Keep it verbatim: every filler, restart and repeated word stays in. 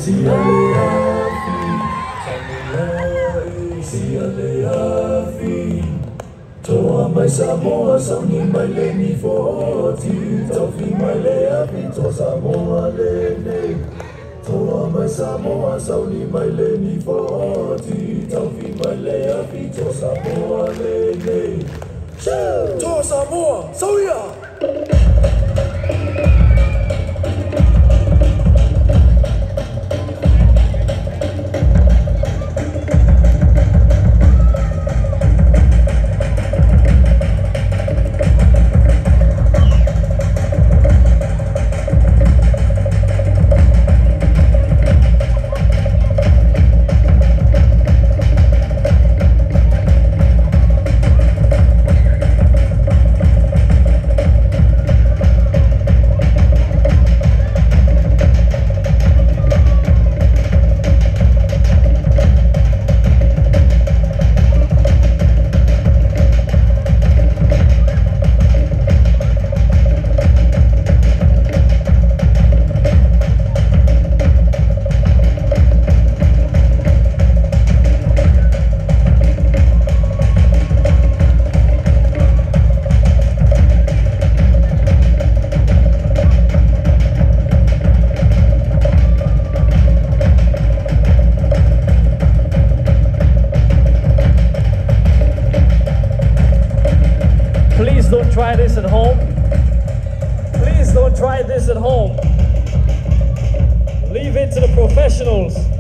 Toa mai Samoa, sauni mai leni forty. Taufi mai le api, to Samoa lene. Toa mai Samoa, sauni mai leni forty. Taufi mai le api, to Samoa lene. To Samoa, sauya! Please don't try this at home. Please don't try this at home. Leave it to the professionals.